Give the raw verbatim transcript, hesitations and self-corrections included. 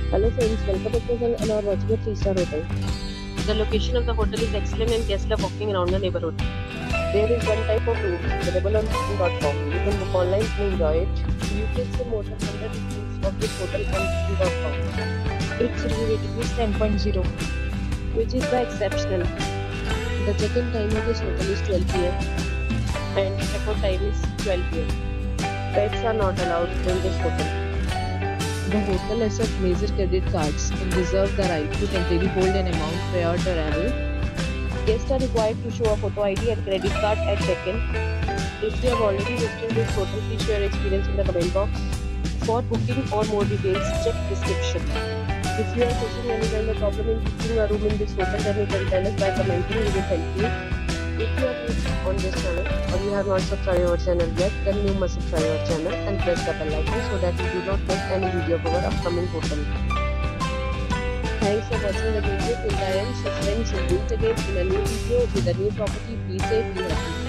Hello friends, welcome back to the channel and are watching a three star hotel. The location of the hotel is excellent and guests love walking around the neighborhood. There is one type of room available on booking dot com. You can book online and enjoy it. You can see more than one hundred reviews of this hotel on booking dot com. Its review rating is ten point zero, which is the exceptional. The check-in time of this hotel is twelve p m and check-out time is twelve p m Pets are not allowed in this hotel. The hotel accepts major credit cards and reserves the right to temporarily hold an amount prior to arrival. Guests are required to show a photo I D and credit card at check-in. If you have already visited this hotel, please share your experience in the comment box. For booking or more details, check description. If you are facing any kind of problem in booking a room in this hotel, then you can tell us by commenting. We will help you. If you are new on this channel or you have not subscribed our channel yet, then you must subscribe our channel and press the bell icon so that you do not miss any video of our upcoming hotel. Thanks for watching the video till the end. So friends, we'll meet again in a new video with a new property. Be safe, be happy.